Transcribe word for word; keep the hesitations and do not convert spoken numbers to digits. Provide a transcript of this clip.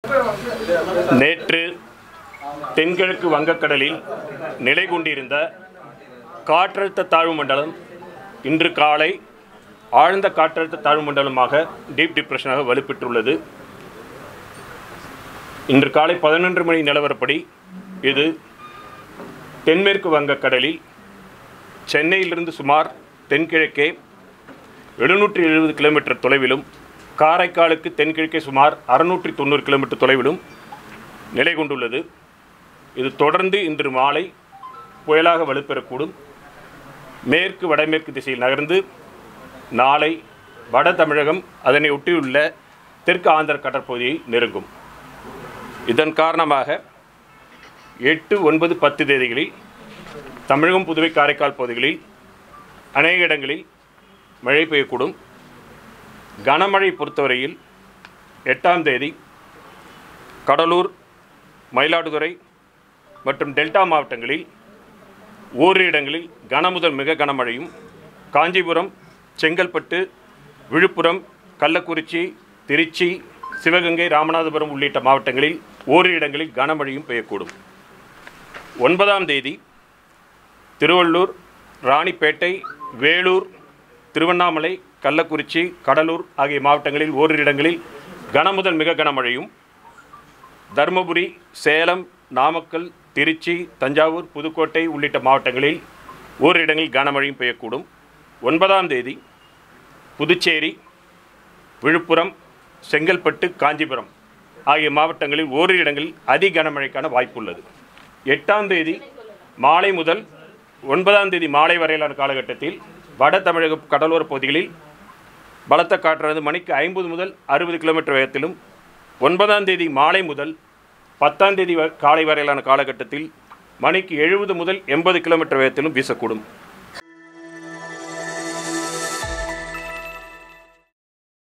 நேற்று தென்கிழக்கு வங்கக்கடலில் நிலை கொண்டிருந்த காற்றழுத்த தாழ்வு மண்டலம் இன்று காலை ஆழ்ந்த காற்றழுத்த தாழ்வு மண்டலமாக டீப் டிப்ரெஷனாக வலுப்பெற்றுள்ளது. இன்று காலை பதினொன்று மணி நிலவரப்படி இது தென்மேற்கு வங்கக்கடலில் சென்னையிலிருந்து சுமார் தென்கிழக்கே எழுநூற்றி எழுபது கிலோமீட்டர் தொலைவிலும் காரைக்காலுக்கு தென்கிழக்கே சுமார் அறுநூற்றி தொண்ணூறு கிலோமீட்டர் தொலைவிலும் நிலை கொண்டுள்ளது. இது தொடர்ந்து இன்று மாலை புயலாக வலுப்பெறக்கூடும். மேற்கு வடமேற்கு திசையில் நகர்ந்து நாளை வட தமிழகம் அதனை ஒட்டியுள்ள தெற்கு ஆந்திர கடற்பகுதியை நெருங்கும். இதன் காரணமாக எட்டு ஒன்பது பத்து தேதிகளில் தமிழகம் புதுவை காரைக்கால் பகுதிகளில் அநேக இடங்களில் மழை பெய்யக்கூடும். கனமழை பொறுத்தவரையில் எட்டாம் தேதி கடலூர், மயிலாடுதுறை மற்றும் டெல்டா மாவட்டங்களில் ஓரிரு இடங்களில் கனமுதல் மிக கனமழையும், காஞ்சிபுரம், செங்கல்பட்டு, விழுப்புரம், கள்ளக்குறிச்சி, திருச்சி, சிவகங்கை, ராமநாதபுரம் உள்ளிட்ட மாவட்டங்களில் ஓரிரு இடங்களில் கனமழையும் பெய்யக்கூடும். ஒன்பதாம் தேதி திருவள்ளூர், ராணிப்பேட்டை, வேலூர், திருவண்ணாமலை, கள்ளக்குறிச்சி, கடலூர் ஆகிய மாவட்டங்களில் ஓரிரு இடங்களில் கனமுதல் மிக கனமழையும், தருமபுரி, சேலம், நாமக்கல், திருச்சி, தஞ்சாவூர், புதுக்கோட்டை உள்ளிட்ட மாவட்டங்களில் ஓரிரு இடங்களில் கனமழையும் பெய்யக்கூடும். ஒன்பதாம் தேதி புதுச்சேரி, விழுப்புரம், செங்கல்பட்டு, காஞ்சிபுரம் ஆகிய மாவட்டங்களில் ஓரிரு இடங்களில் அதி கனமழைக்கான வாய்ப்புள்ளது. எட்டாம் தேதி மாலை முதல் ஒன்பதாம் தேதி மாலை வரையிலான காலகட்டத்தில் வட தமிழக கடலோர பகுதிகளில் பலத்த காற்றானது மணிக்கு ஐம்பது முதல் அறுபது கிலோமீட்டர் வேகத்திலும், ஒன்பதாம் தேதி மாலை முதல் பத்தாம் தேதி காலை வரையிலான காலகட்டத்தில் மணிக்கு எழுபது முதல் எண்பது கிலோமீட்டர் வேகத்திலும் வீசக்கூடும்.